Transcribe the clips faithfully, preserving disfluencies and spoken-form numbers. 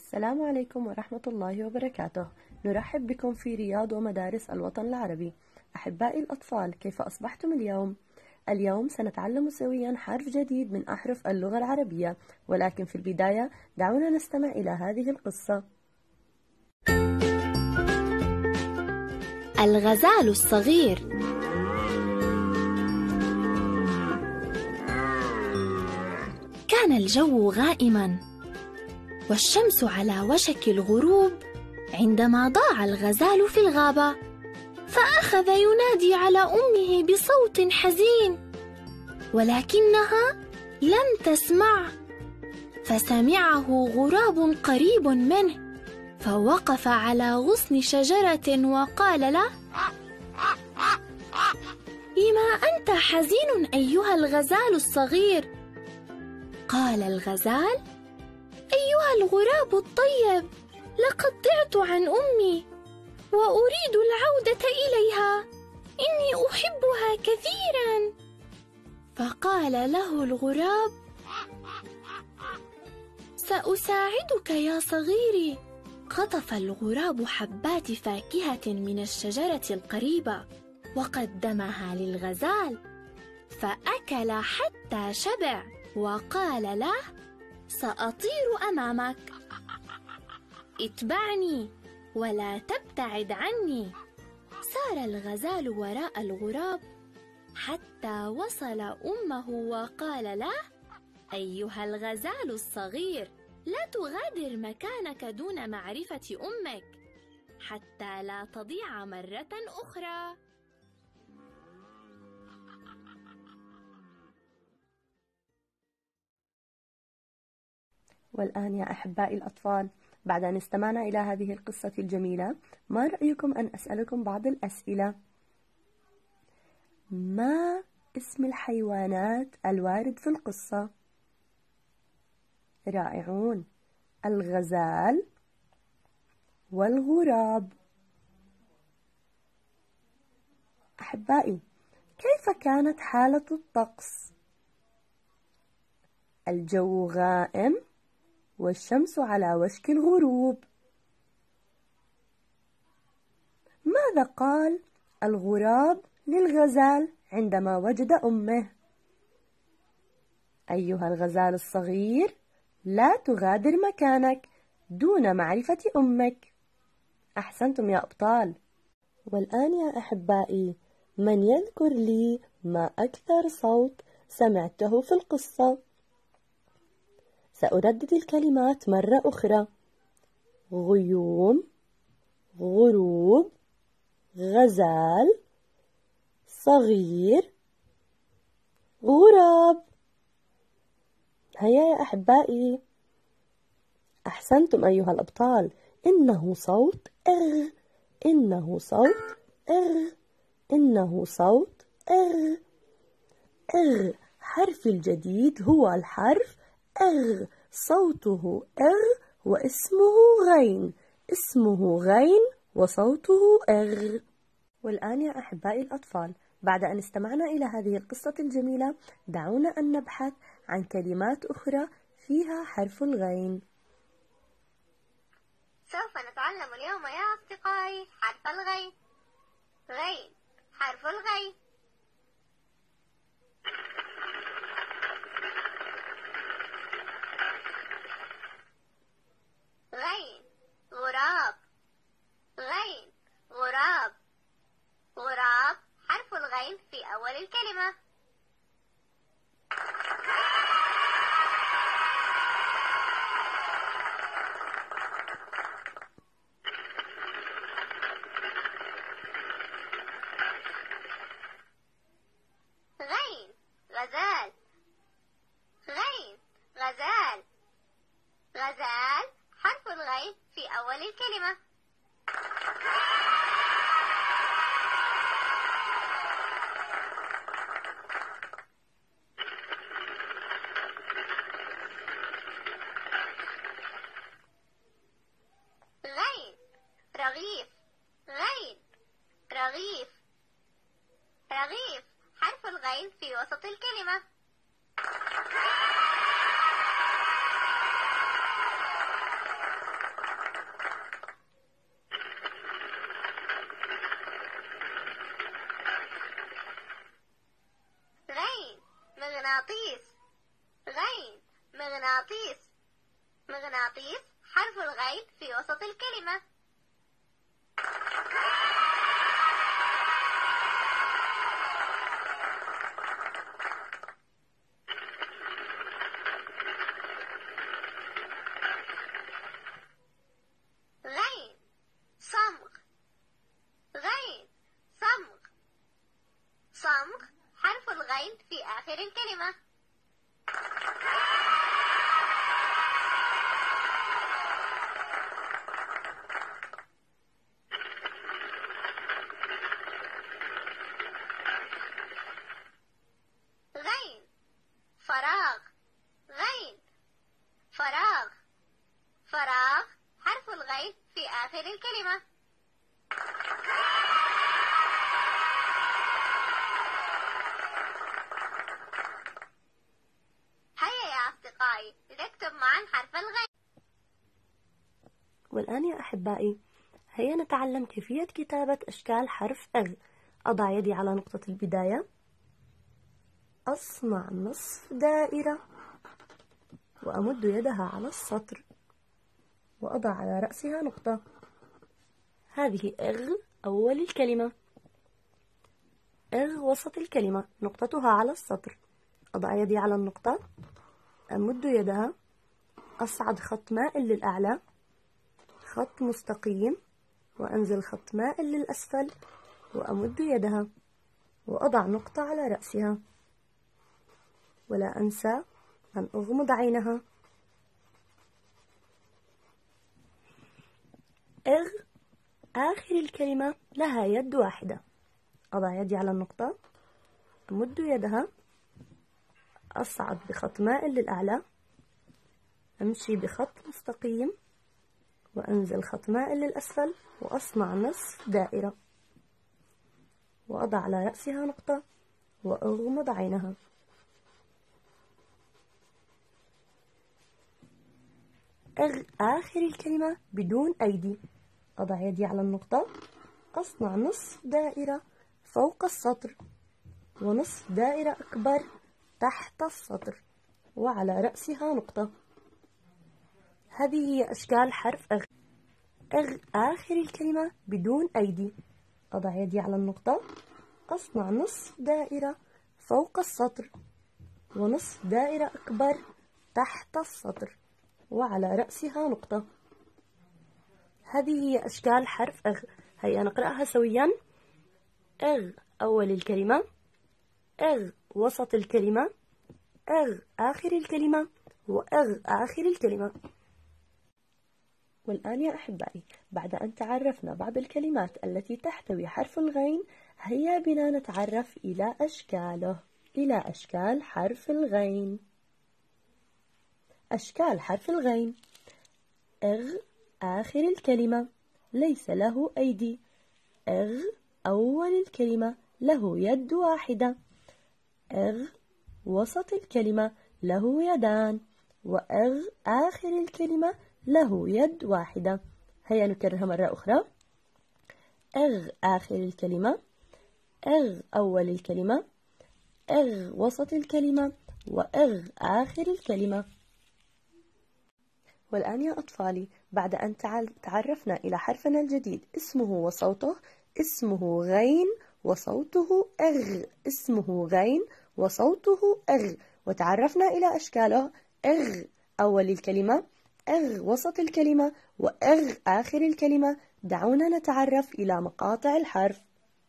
السلام عليكم ورحمة الله وبركاته. نرحب بكم في رياض ومدارس الوطن العربي. أحبائي الأطفال، كيف أصبحتم اليوم؟ اليوم سنتعلم سويا حرف جديد من أحرف اللغة العربية، ولكن في البداية دعونا نستمع إلى هذه القصة. الغزال الصغير. كان الجو غائما والشمس على وشك الغروب عندما ضاع الغزال في الغابة، فأخذ ينادي على أمه بصوت حزين، ولكنها لم تسمع. فسمعه غراب قريب منه، فوقف على غصن شجرة وقال له: لما أنت حزين أيها الغزال الصغير؟ قال الغزال: أيها الغراب الطيب، لقد ضعت عن أمي وأريد العودة إليها، إني أحبها كثيرا. فقال له الغراب: سأساعدك يا صغيري. قطف الغراب حبات فاكهة من الشجرة القريبة وقدمها للغزال، فأكل حتى شبع، وقال له: سأطير أمامك، اتبعني ولا تبتعد عني. سار الغزال وراء الغراب حتى وصل أمه وقال له: أيها الغزال الصغير، لا تغادر مكانك دون معرفة أمك حتى لا تضيع مرة أخرى. والآن يا أحبائي الأطفال، بعد أن استمعنا إلى هذه القصة الجميلة، ما رأيكم أن أسألكم بعض الأسئلة؟ ما اسم الحيوانات الوارد في القصة؟ رائعون، الغزال والغراب. أحبائي، كيف كانت حالة الطقس؟ الجو غائم والشمس على وشك الغروب. ماذا قال الغراب للغزال عندما وجد أمه؟ أيها الغزال الصغير، لا تغادر مكانك دون معرفة أمك. أحسنتم يا أبطال. والآن يا أحبائي، من يذكر لي ما أكثر صوت سمعته في القصة؟ سأردد الكلمات مرة أخرى: غيوم، غروب، غزال، صغير، غراب. هيا يا أحبائي، أحسنتم أيها الأبطال. إنه صوت إغ، إنه صوت إغ، إنه صوت إغ. إغ حرفي الجديد هو الحرف إغ، صوته إغ واسمه غين، اسمه غين وصوته إغ. والآن يا أحبائي الأطفال، بعد أن استمعنا إلى هذه القصة الجميلة، دعونا أن نبحث عن كلمات أخرى فيها حرف الغين. سوف نتعلم اليوم يا أصدقائي حرف الغين. غين، حرف الغين. غين، غراب. غين، غراب. غراب حرف الغين في أول الكلمة. غين، غزال. غين، غزال. غزال حرف الغين في أول الكلمة. غين، رغيف. غين، رغيف. رغيف حرف الغين في وسط الكلمة. مغناطيس. غين مغناطيس. مغناطيس حرف الغين في وسط الكلمة. غين صمغ. غين صمغ. صمغ حرف الغين في آخر الكلمة. غين فراغ. غين فراغ. فراغ حرف الغين في آخر الكلمة. هيا يا أصدقائي لنكتب معا حرف الغين. والآن يا أحبائي هيا نتعلم كيفية كتابة أشكال حرف أغ. أضع يدي على نقطة البداية، أصنع نصف دائرة وأمد يدها على السطر وأضع على رأسها نقطة. هذه أغ أول الكلمة. أغ وسط الكلمة، نقطتها على السطر. أضع يدي على النقطة، أمد يدها، أصعد خط مائل للأعلى، خط مستقيم، وأنزل خط مائل للأسفل، وأمد يدها وأضع نقطة على رأسها. ولا أنسى أن أغمض عينها. إغ آخر الكلمة لها يد واحدة. أضع يدي على النقطة، أمد يدها، أصعد بخط مائل للأعلى، أمشي بخط مستقيم، وأنزل خط مائل للأسفل، وأصنع نصف دائرة، وأضع على رأسها نقطة، وأغمض عينها. أغ آخر الكلمة بدون أيدي. أضع يدي على النقطة، أصنع نصف دائرة فوق السطر، ونصف دائرة أكبر تحت السطر، وعلى رأسها نقطة. هذه هي أشكال حرف أغ. أغ آخر الكلمة بدون أيدي. أضع يدي على النقطة، أصنع نصف دائرة فوق السطر، ونصف دائرة أكبر تحت السطر، وعلى رأسها نقطة. هذه هي أشكال حرف أغ. هيا نقرأها سويا. أغ أول الكلمة، أغ وسط الكلمة، أغ آخر الكلمة، وأغ آخر الكلمة. والآن يا أحبائي بعد أن تعرفنا بعض الكلمات التي تحتوي حرف الغين، هيا بنا نتعرف إلى أشكاله، إلى أشكال حرف الغين. أشكال حرف الغين: أغ آخر الكلمة ليس له أيدي. أغ أول الكلمة له يد واحدة. أغ وسط الكلمة له يدان. وأغ آخر الكلمة له يد واحدة. هيا نكررها مرة أخرى. أغ آخر الكلمة، أغ أول الكلمة، أغ وسط الكلمة، وأغ آخر الكلمة. والآن يا أطفالي بعد أن تعرفنا إلى حرفنا الجديد اسمه وصوته، اسمه غين وصوته أغ، اسمه غين وصوته أغ، وتعرفنا إلى أشكاله: أغ أول الكلمة، أغ وسط الكلمة، وأغ آخر الكلمة. دعونا نتعرف إلى مقاطع الحرف.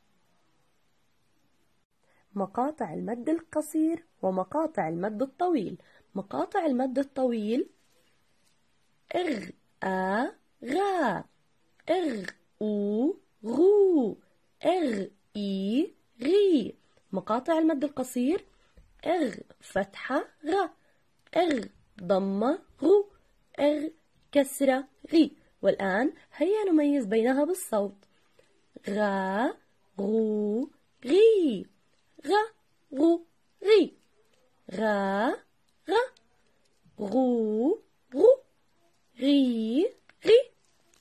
مقاطع المد القصير ومقاطع المد الطويل. مقاطع المد الطويل: إغ آ غا، إغ أو غو، إغ إي غي. مقاطع المد القصير: إغ فتحة غ، إغ ضمة غو، إغ كسرة غي. والآن هيا نميز بينها بالصوت: غا غو غي، غا غو غي، غا غا، غو غو، غي غي.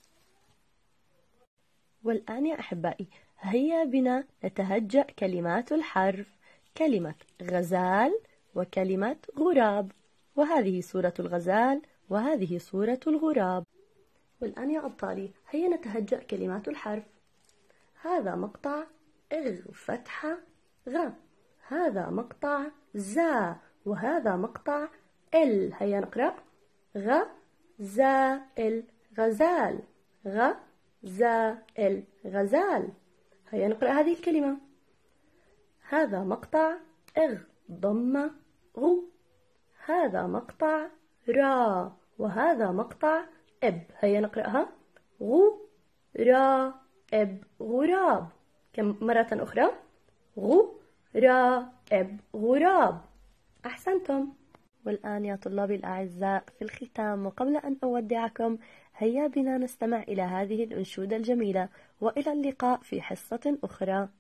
والآن يا أحبائي هيا بنا نتهجأ كلمات الحرف. كلمة غزال وكلمة غراب. وهذه صورة الغزال وهذه صورة الغراب. والآن يا أبطالي هيا نتهجأ كلمات الحرف. هذا مقطع إغ فتحة غ، هذا مقطع زا، وهذا مقطع ال. هيا نقرأ غ زا ال غزال، غ زا ال غزال. هيا نقرأ هذه الكلمة. هذا مقطع إغ ضمة غ، هذا مقطع را، وهذا مقطع إب. هيا نقرأها غ را إب غراب. كم مرة أخرى؟ غ را إب غراب. أحسنتم. والآن يا طلابي الأعزاء في الختام وقبل أن أودعكم هيا بنا نستمع إلى هذه الأنشودة الجميلة، وإلى اللقاء في حصة أخرى.